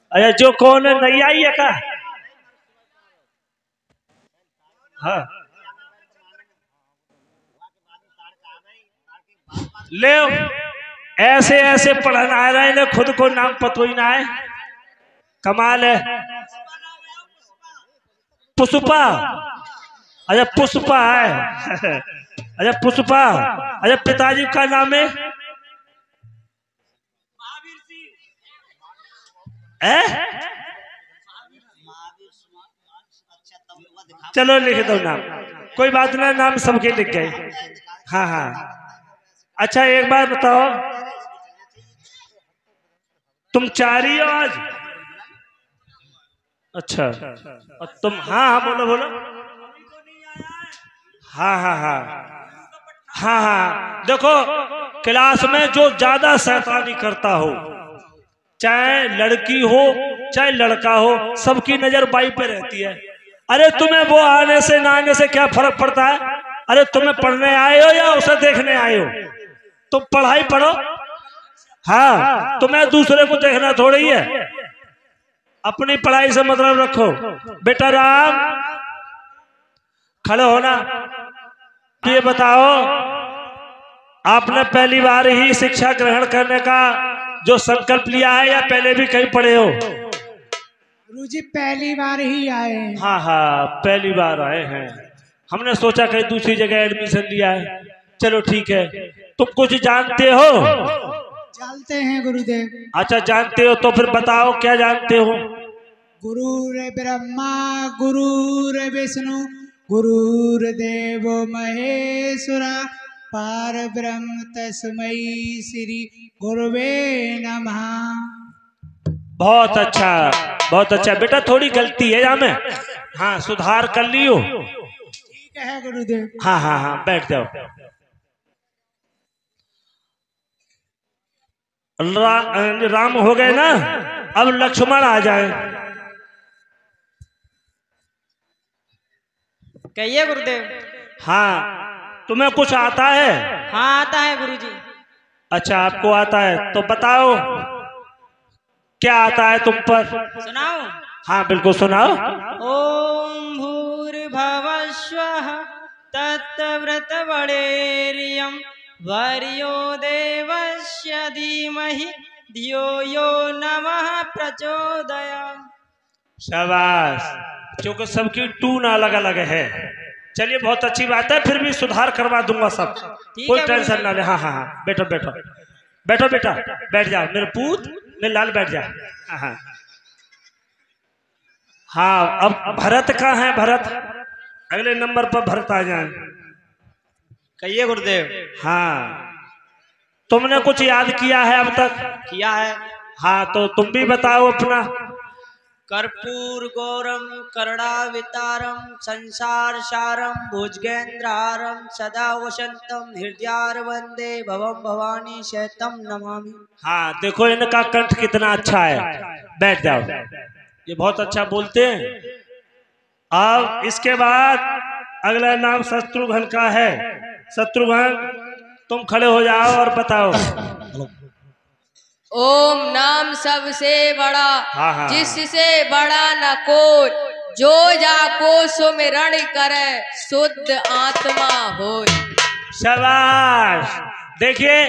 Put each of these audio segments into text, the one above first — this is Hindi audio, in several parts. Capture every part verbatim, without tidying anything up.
अरे जो कौन है नहीं आई है का? हाँ ले ऐसे ऐसे पढ़न आ रहे हैं, खुद को नाम पतो ही ना है। कमाल है। पुष्पा। अच्छा पुष्पा है। अच्छा पुष्पा। अच्छा पिताजी का नाम है? है? चलो लिख दो नाम, कोई बात ना, नाम सबके लिख गए। हाँ हाँ। अच्छा एक बार बताओ, तुम चार ही हो आज? अच्छा और तुम? हाँ हाँ बोलो बोलो। हाँ हाँ हाँ हाँ हाँ। देखो क्लास में जो ज्यादा शैतानी करता हो, चाहे लड़की हो चाहे लड़का हो, सबकी नजर बाई पे रहती है। अरे तुम्हें वो आने से ना आने से क्या फर्क पड़ता है? अरे तुम्हें पढ़ने आए हो या उसे देखने आए हो? तुम पढ़ाई पढ़ो। हाँ तुम्हें दूसरे को देखना थोड़ी है, अपनी पढ़ाई से मतलब रखो। बेटा राम खड़े होना। ये बताओ, आपने पहली बार ही शिक्षा ग्रहण करने का जो संकल्प लिया है या पहले भी कहीं पढ़े हो? गुरुजी पहली बार ही आए हैं। हाँ हाँ पहली बार आए हैं। हमने सोचा कहीं दूसरी जगह एडमिशन लिया है। चलो ठीक है। तुम कुछ जानते हो? जानते हैं गुरुदेव। अच्छा जानते हो तो फिर बताओ क्या जानते हो? गुरुर ब्रह्मा गुरुर विष्णु गुरुर्देव महेश्वरा पार ब्रह्म तस्मै श्री गुरुवे नमः। बहुत अच्छा बहुत अच्छा बेटा, थोड़ी गलती है यहाँ में, हाँ सुधार कर लियो। ठीक है गुरुदेव। हाँ हाँ हाँ बैठ जाओ। रा, राम हो गए ना, अब लक्ष्मण आ जाए। कहिए गुरुदेव। हाँ तुम्हें कुछ आता है? हाँ आता है गुरुजी। अच्छा आपको आता है तो बताओ क्या आता है तुम पर? सुनाओ? हाँ बिल्कुल सुनाओ। ओम भूर्भुवः स्वः तत्सवितुर्वरेण्यं भर्गो देवस्य धीमहि धियो यो नमः प्रचोदयात्। शाबाश। क्योंकि सबकी टून अलग अलग है। चलिए बहुत अच्छी बात है, फिर भी सुधार करवा दूंगा सब, कोई टेंशन ना ले। हाँ हाँ हाँ बैठो बैठो बैठो बेटा, बैठ जाओ मेरे पूत, मेरे लाल बैठ जा। हाँ हाँ हाँ। अब भरत कहाँ है? भरत अगले नंबर पर भरत आ जाए। कहिए गुरुदेव। हाँ तुमने कुछ याद किया है अब तक? किया है। हाँ तो तुम भी बताओ अपना। कर्पूर गौरम करुणावतारम संसार सारम भुजगेंद्रहारम सदा वसंतम हृदयार वंदे भवम भवानी शैतम नमामि। हाँ देखो इनका कंठ कितना अच्छा है। बैठ जाओ, ये बहुत अच्छा बोलते हैं। अब इसके बाद अगला नाम शत्रुघ्न का है। शत्रुघ्न तुम खड़े हो जाओ और बताओ। ओम नाम सबसे बड़ा, हाँ हाँ। जिससे बड़ा न कोई, जो जाको सुमिरण करे शुद्ध आत्मा हो। शाबाश। देखिए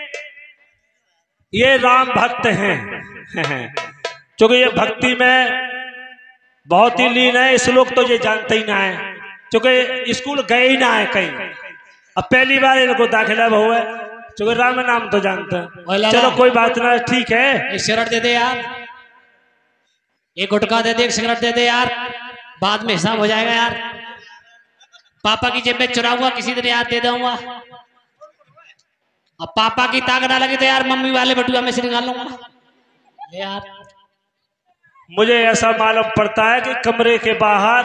ये राम भक्त हैं क्योंकि ये भक्ति में बहुत ही लीन है। इस लोग तो ये जानते ही ना है क्योंकि स्कूल गए ही ना है कहीं। अब पहली बार इनको दाखिला हुआ है क्योंकि राम नाम तो जानते हैं। चलो कोई बात ना, ठीक है। एक सिगरेट दे दे यार, एक गुटखा दे दे, एक सिगरेट दे दे यार, बाद में हिसाब हो जाएगा यार। पापा की जेब में चुराऊंगा, किसी दिन याद दे दूंगा। अब पापा की ताकत ना लगी तो यार मम्मी वाले बटुआ में से निकाल लूंगा यार। मुझे ऐसा मालूम पड़ता है कि कमरे के बाहर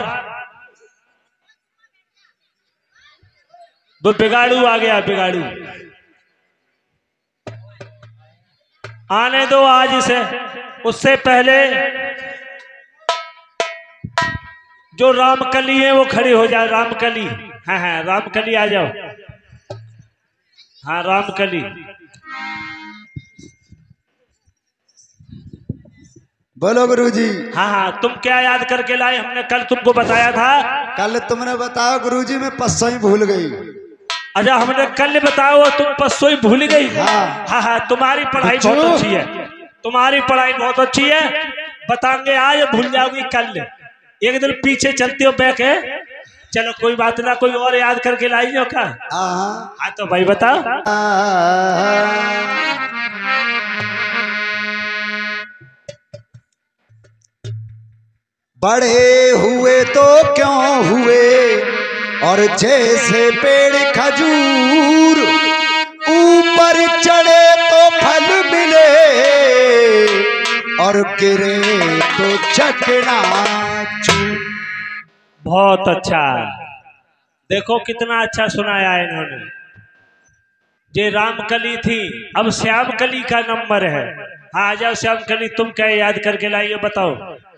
वो बिगाड़ू आ गया। बिगाड़ू आने दो आज इसे। उससे पहले जो रामकली है वो खड़ी हो जाए। रामकली, हाँ हाँ रामकली आ जाओ। हाँ रामकली बोलो गुरुजी। हाँ हाँ, तुम क्या याद करके लाए? हमने कल तुमको बताया था। कल तुमने बताया गुरुजी, मैं पस्सो ही भूल गई। अच्छा, हमने कल बताओ, तुम पस्सो ही भूल गई। हाँ हाँ हाँ, तुम्हारी पढ़ाई बहुत अच्छी है, तुम्हारी पढ़ाई बहुत अच्छी है। बताएंगे आज, भूल जाओगी कल। एक दिन पीछे चलते हो बैक है। चलो कोई बात ना, कोई और याद करके लाई हो क्या? हाँ हाँ तो भाई बताओ। बड़े हुए तो क्यों हुए, और जैसे पेड़ खजूर, ऊपर चढ़े तो फल मिले, और गिरे तो चकनाचूर। बहुत अच्छा, देखो कितना अच्छा सुनाया है इन्होंने। ये रामकली थी, अब श्यामकली का नंबर है। हाँ, आ जाओ श्यामकली, तुम क्या याद करके लाई हो, बताओ।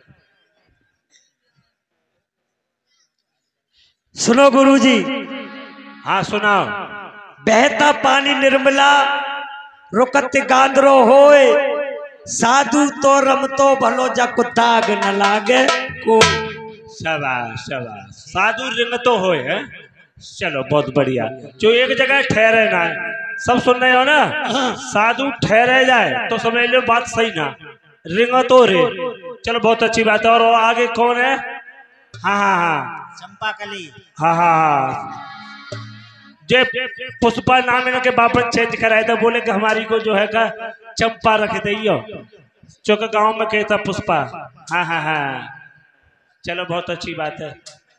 सुनो गुरुजी। हाँ सुनाओ। बहता पानी निर्मला, रुकत गांधरो होए, साधु तो रमतो भलो जक दाग न लागे को। शाबाश शाबाश, साधु रिंग तो होए है। चलो बहुत बढ़िया। जो एक जगह ठहरे ना, सब सुन रहे हो ना? साधु ठहरे जाए तो समझ लो बात सही ना, रिंग तो रे। चलो बहुत अच्छी बात है। और वो आगे कौन है? हाँ हाँ हाँ, चंपा कली। हाँ हाँ हाँ, जे पुष्पा नाम इनके बापन चेंज कराए थे, बोले कि हमारी को जो है का चंपा रख दियो, चौक गांव में कहता पुष्पा। हाँ हाँ हाँ, चलो बहुत अच्छी बात है।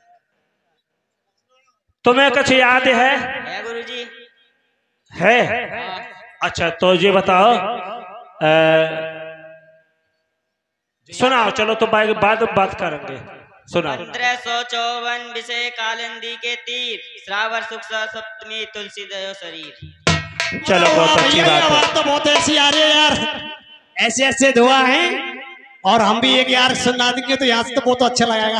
तुम्हें कुछ याद है? है गुरुजी। है? अच्छा तो ये बताओ, सुनाओ। चलो तो बाद बाद बात करेंगे, सुनाओ। पंद्रह सौ चौवन विषय कालिंदी के तीर, श्रावण शुक्ल सप्तमी तुलसी दयो शरीर। चलो बहुत अच्छी बात है। तो बहुत ऐसी आ रही है यार, ऐसे ऐसे दुआ है। और हम भी एक यार सुना देंगे तो यहाँ से तो बहुत अच्छा लगेगा।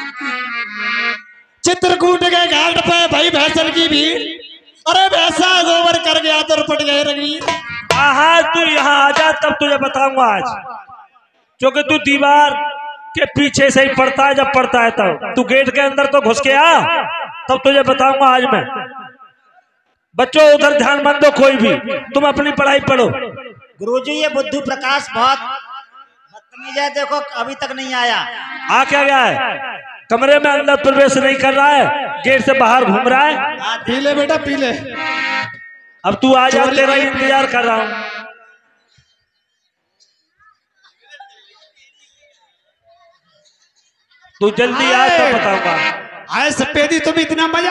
चित्रकूट के घाट पे भाई भैंसन की भीड़, अरे भैंसा गोबर कर गया तो रपट गए रघुवीर। हाँ, तू यहाँ आ जा, तब तुझे बताऊंगा आज। क्योंकि तू दीवार के पीछे से ही पड़ता है, जब पड़ता है तब। तू गेट के अंदर तो घुस के आ, तब तुझे बताऊंगा आज मैं। बच्चों उधर ध्यान मत दो कोई भी, तुम अपनी पढ़ाई पढ़ो। गुरुजी ये बुद्धू प्रकाश बहुत बदतमीज है, देखो अभी तक नहीं आया। आ क्या गया है? कमरे में अंदर प्रवेश नहीं कर रहा है, गेट से बाहर घूम रहा है। पी ले बेटा पी ले। अब तू आ जा, तेरा इंतजार कर रहा हूँ। तू जल्दी आ तो बताऊंगा। आए सफेदी तुम इतना मजा।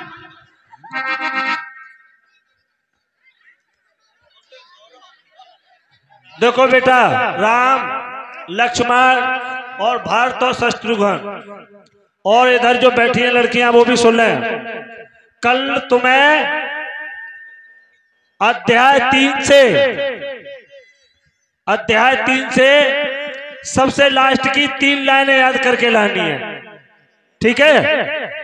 देखो बेटा, राम लक्ष्मण और भारत और शत्रुघ्न, और इधर जो बैठी हैं लड़कियां वो भी सुन लें। कल तुम्हें अध्याय तीन से अध्याय तीन से सबसे लास्ट की तीन लाइनें याद करके लानी है, ठीक है?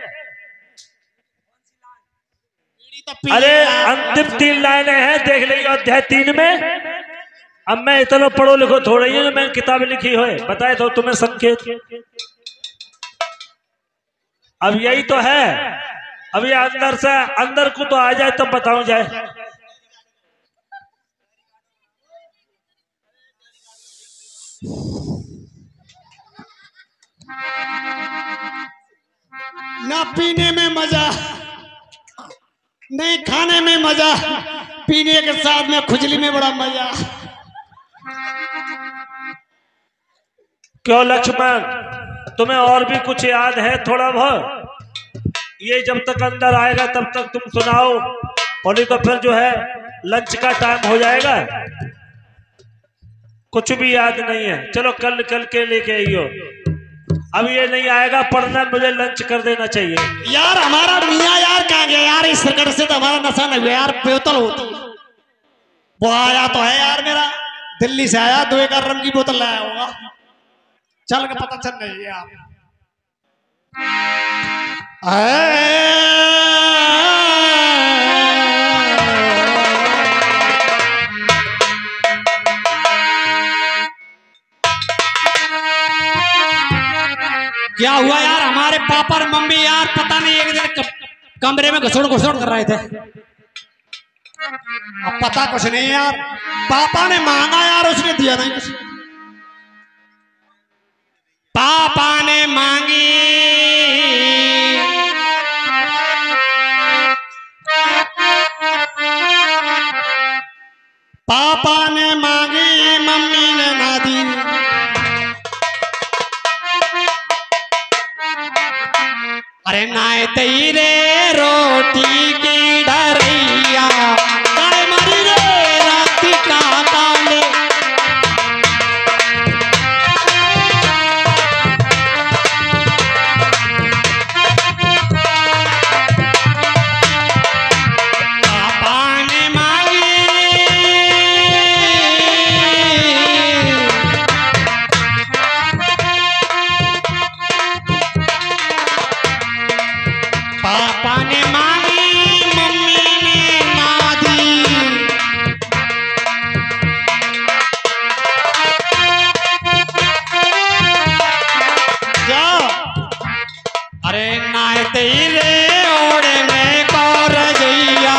अरे अंतिम तीन लाइनें हैं, देख लीजिए अध्याय तीन में। अब मैं इतना पढ़ो लिखो थोड़ा ही है, मैंने किताब लिखी हो, बताए तो तुम्हें संकेत। अब यही तो है। अब ये अंदर से अंदर को तो आ जाए तब बताऊं जाए। ना पीने में मजा, नहीं खाने में मजा, पीने के साथ में खुजली में बड़ा मजा। क्यों लक्ष्मण, तुम्हें और भी कुछ याद है थोड़ा बहुत? ये जब तक अंदर आएगा तब तक तुम सुनाओ, और नहीं तो फिर जो है लंच का टाइम हो जाएगा। कुछ भी याद नहीं है, चलो कल कल के लेके आइयो। अब ये नहीं आएगा पढ़ना, मुझे लंच कर देना चाहिए। यार हमारा मियाँ यार कहाँ गया यार? इस सकट से तो हमारा नशा नहीं हुआ यार, बोतल होती है। वो आया तो है यार, मेरा दिल्ली से आया, दो एक रम की बोतल लाया होगा, चल के पता चल रही है आप। क्या हुआ यार, हमारे पापा और मम्मी यार पता नहीं एक दिन कमरे में घुसड़ घुसड़ कर रहे थे। अब पता कुछ नहीं यार, पापा ने मांगा यार, उसने दिया नहीं कुछ। पापा ने मांगी पापा ने मांगी मम्मी ने ना दी। अरे नाय तेरे रोटी की डरिया काय मरी रे राती का काले। पापा ने मांगी पापा ने मांगी मम्मी ने ना दी। क्या अरे नाय तेरे ओढ़े में कौर जइया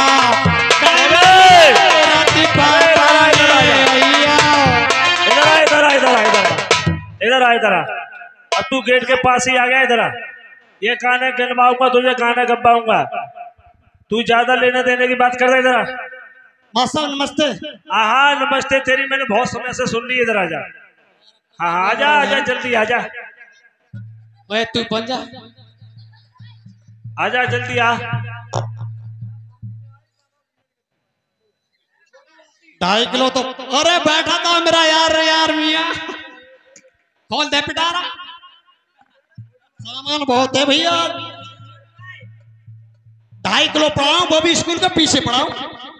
राती पापा ने भैया। इधर आ इधर आ इधर आ इधर आ इधर आ इधर आ। अब तू गेट के पास ही आ गया, इधर आ। ये गाने गनवाऊंगा तुझे, गाना गब्बाऊंगा। तू ज्यादा लेने देने की बात कर रहा है, इधर आ। मास्टर नमस्ते। हाँ हाँ नमस्ते, तेरी मैंने बहुत समय से सुन ली। इधर आजा। हाँ हाँ आजा आजा जल्दी आजा ओए तू बन जा, आजा जल्दी आ। ढाई किलो तो अरे बैठा था मेरा यार यार मियाँ। खोल दे पिटारा, सामान बहुत है भैया। ढाई किलो पढ़ाऊं, वो भी स्कूल के पीछे पढ़ाऊं।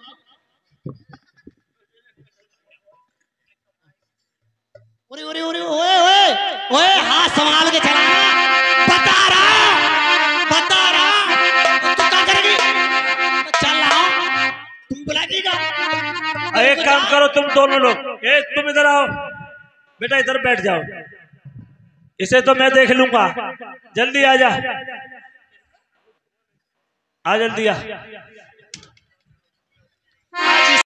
ओरे ओरे ओरे ओए ओए ओए हाथ संभाल के चलाना। बता रहा बता रहा तू क्या करेगी? चल रहा तुम बुलाएगा। एक काम करो तुम दोनों लोग, ए तुम इधर आओ बेटा, इधर बैठ जाओ। इसे तो मैं देख लूंगा, जल्दी आ जा, आ जल्दी आ।